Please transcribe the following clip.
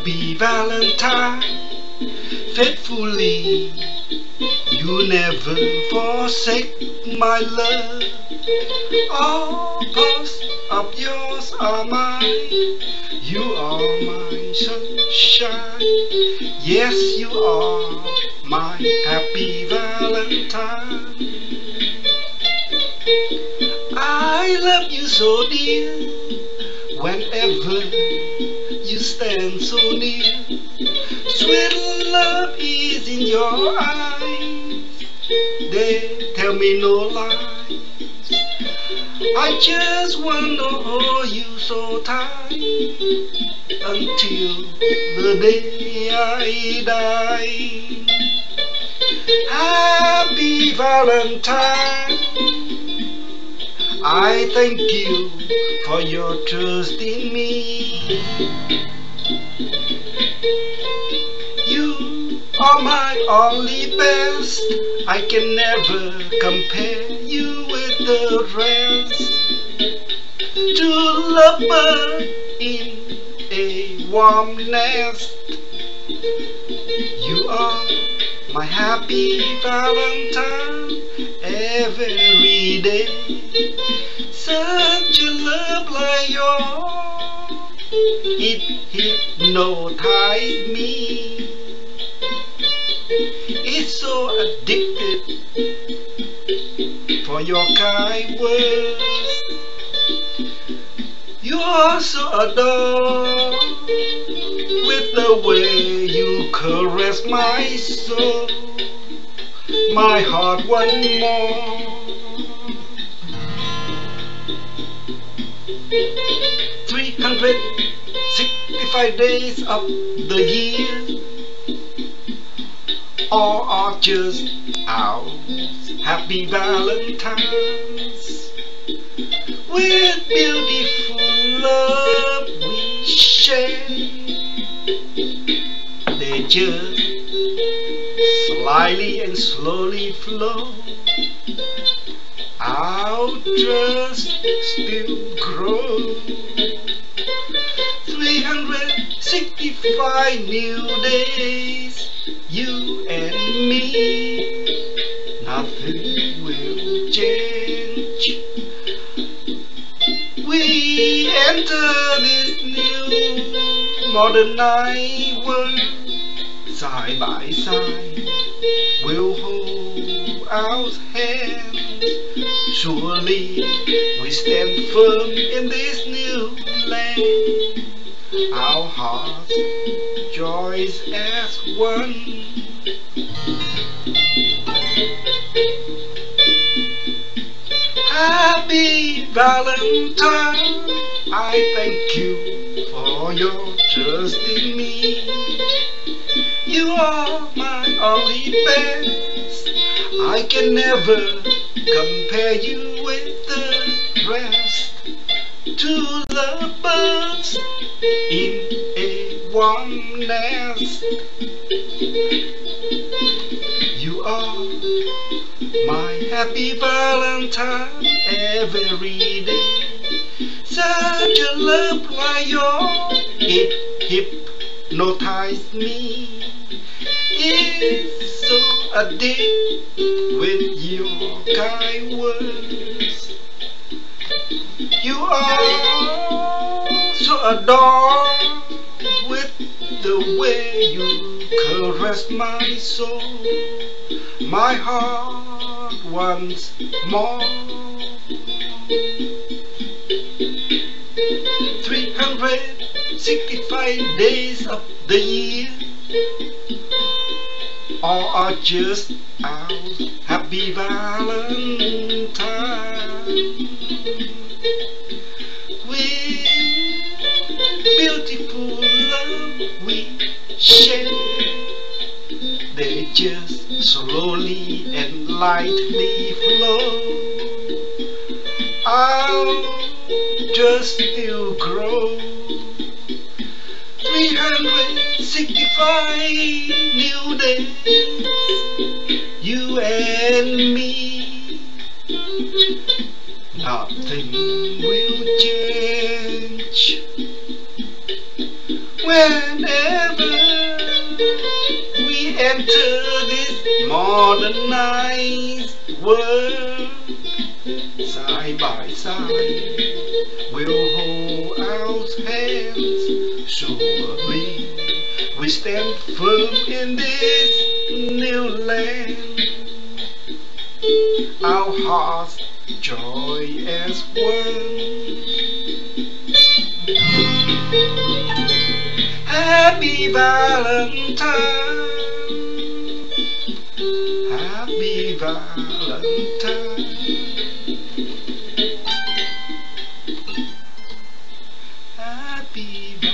Happy Valentine. Faithfully, you never forsake my love. All parts of yours are mine. You are my sunshine. Yes, you are my Happy Valentine. I love you so dear. Whenever you stand so near, sweet love is in your eyes. They tell me no lies. I just wanna hold you so tight until the day I die. Happy Valentine. I thank you for your trust in me. You are my only best. I can never compare you with the rest. True lover in a warm nest. You are my Happy Valentine every day. Such a love like yours, it hypnotized me. It's so addicted for your kind words. You are so adored with the way you caress my soul. My heart wants more. 365 days of the year, all are just ours. Happy Valentines. With beautiful love we share, they just slyly and slowly flow. Our trust still grows. 365 new days, you and me, nothing will change. We enter this new modernized world, side by side, we'll hold our hands. Surely we stand firm in this new land. Our hearts joys as one. Happy Valentine. I thank you for your trust in me. You are my only best. I can never compare you with the rest. Two lovers in a warm nest. You are my Happy Valentine every day. Such a love like yours, it hypnotized me. It's so addicted with your kind words. You are so adored with the way you caress my soul. My heart wants more. 365 days of the year, all are just ours. Happy Valentine. With beautiful love we share, they just slowly and lightly flow. I'll just still grow. 365 new days, you and me, nothing will change. Whenever we enter this modernized world, side by side we'll hold our hands. Surely we stand firm in this new land. Our hearts joy as one. Happy Valentine, Happy Valentine, Happy